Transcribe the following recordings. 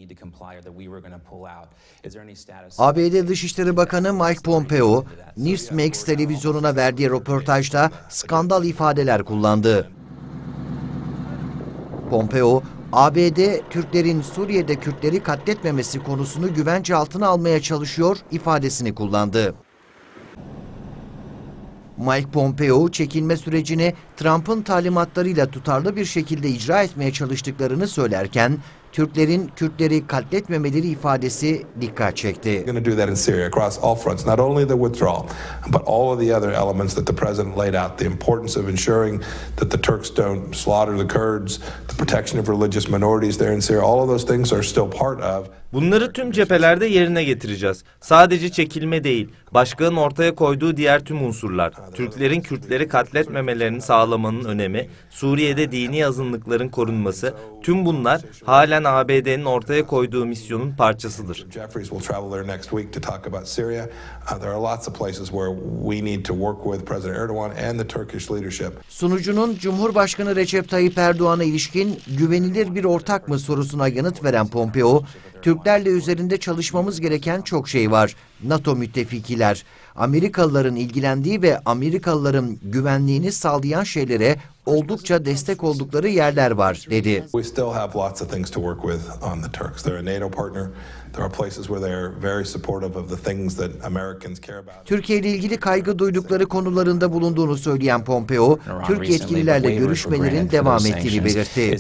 ABD Dışişleri Bakanı Mike Pompeo, Newsmax televizyonuna verdiği röportajda skandal ifadeler kullandı. Pompeo, ABD, Türklerin Suriye'de Kürtleri katletmemesi konusunu güvence altına almaya çalışıyor ifadesini kullandı. Mike Pompeo, çekilme sürecini Trump'ın talimatlarıyla tutarlı bir şekilde icra etmeye çalıştıklarını söylerken, Türklerin Kürtleri katletmemeleri ifadesi dikkat çekti. Going to do that in Syria across all fronts, not only the withdrawal, but all of the other elements that the president laid out. The importance of ensuring that the Turks don't slaughter the Kurds, the protection of religious minorities there in Syria. All of those things are still part of. Bunları tüm cephelerde yerine getireceğiz. Sadece çekilme değil, başkanın ortaya koyduğu diğer tüm unsurlar, Türklerin Kürtleri katletmemelerini sağlamanın önemi, Suriye'de dini azınlıkların korunması, tüm bunlar halen ABD'nin ortaya koyduğu misyonun parçasıdır. Sunucunun Cumhurbaşkanı Recep Tayyip Erdoğan'a ilişkin güvenilir bir ortak mı sorusuna yanıt veren Pompeo, Türklerle üzerinde çalışmamız gereken çok şey var. NATO müttefikiler, Amerikalıların ilgilendiği ve Amerikalıların güvenliğini sağlayan şeylere oldukça destek oldukları yerler var, dedi. Türkiye ile ilgili kaygı duydukları konularında bulunduğunu söyleyen Pompeo, Türk yetkililerle görüşmelerin devam ettiğini belirtti.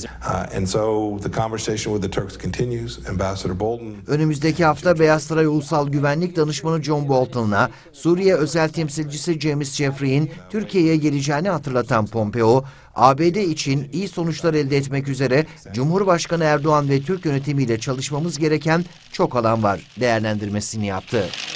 Önümüzdeki hafta Beyaz Saray Ulusal Güvenlik Danışmanı John Bolton'la Suriye özel temsilcisi James Jeffrey'in Türkiye'ye geleceğini hatırlatan Pompeo, ABD için iyi sonuçlar elde etmek üzere Cumhurbaşkanı Erdoğan ve Türk yönetimiyle çalışmamız gereken çok alan var değerlendirmesini yaptı.